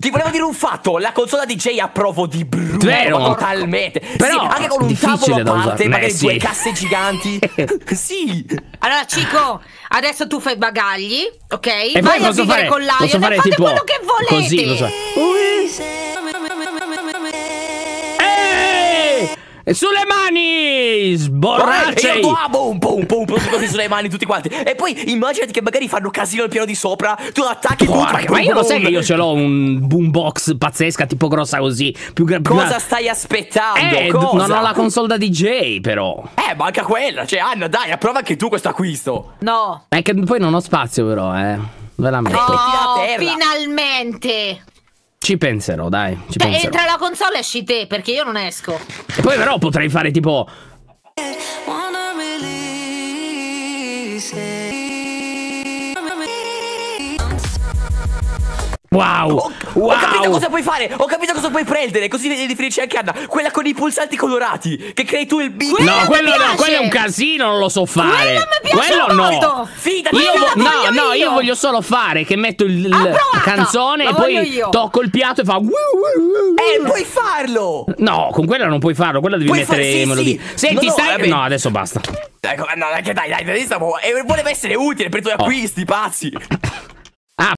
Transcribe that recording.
Ti volevo dire un fatto, la console da DJ approvo di brutto. Vero? Totalmente. Però sì, anche con un difficile tavolo da a parte, usare. magari Sì. 2 casse giganti. Sì. Allora, Cico, adesso tu fai bagagli, ok? E Vai poi a posso vivere fare, con Lion posso e fare fate tipo quello che volete. così, lo so. E sulle mani! Sborracei! E io boom, così sulle mani tutti quanti. E poi immaginati che magari fanno casino al piano di sopra. Tu attacchi tutto. Ma io lo sai che io ce l'ho un boombox pazzesca, tipo grossa così. Cosa stai aspettando? Cosa? Non ho la console da DJ, però. Manca quella. Cioè, Anna, dai, approva anche tu questo acquisto. No. È che poi non ho spazio, però, veramente. Oh, finalmente. Ci penserò, dai. Ci penserò. Entra la console e esci te, perché io non esco. E poi però potrei fare tipo... Wow! Ho capito cosa puoi fare. Ho capito cosa puoi prendere. Così ne definisci anche Anna. Quella con i pulsanti colorati. Che crei tu il beat. No, quello è un casino, non lo so fare. Quello no. Fidati. Io voglio solo fare che metto la canzone e poi tocco il piatto e fa... puoi farlo. No, con quella non puoi farlo. Quella devi mettere melodie. Senti, stai... No, adesso basta. No, dai, voleva essere utile per i tuoi acquisti, pazzi.